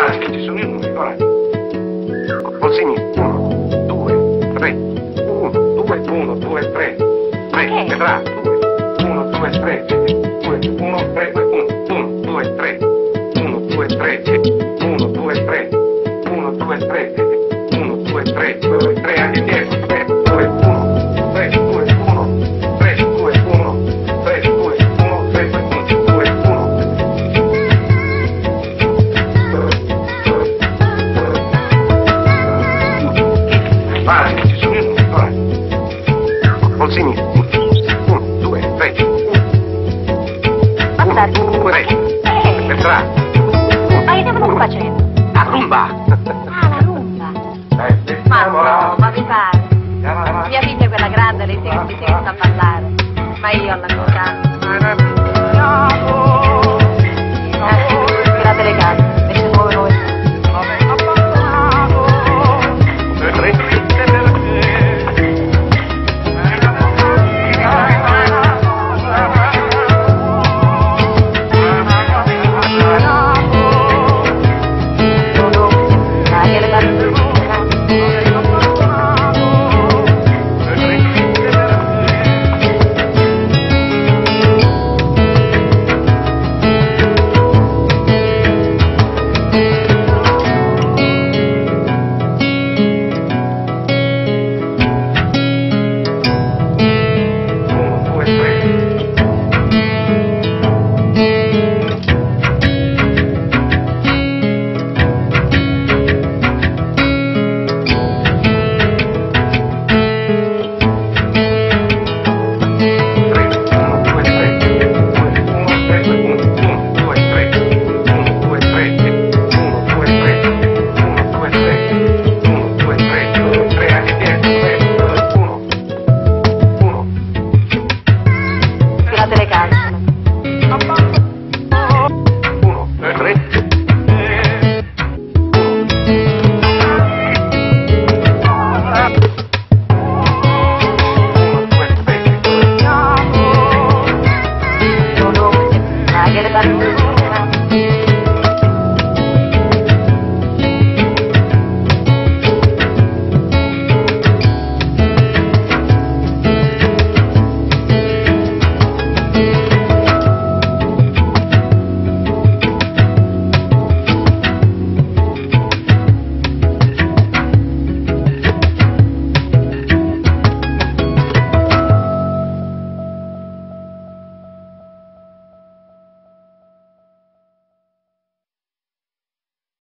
Basta, ci sono i numeri, ora. Col segno 1, 2, 3, 1, 2, 1, 2, 3. 3, vedrà, 2, 1, 2, 3, 2, 1, 3, 1, 2, 3, 1, 2, 3, 1, 2, 3, 1, 2, 3, 1, 2, 3, 2, 3, anche dietro, 3, 2, 1, 3, 2, 1, 3, 2, 1, 3, 2, 1, 3, 2, 1. Vai, ci sono i numeri, ora. Col segno 1, 2, 3, 1, 2, 3, vedrà. Ma che stiamo facendo? La rumba! La rumba! Ma no, ma mi pare. Mia figlia è quella grande, lei si sa ballare. Ma io alla mia età. La telecamera, e si muove noi. Get it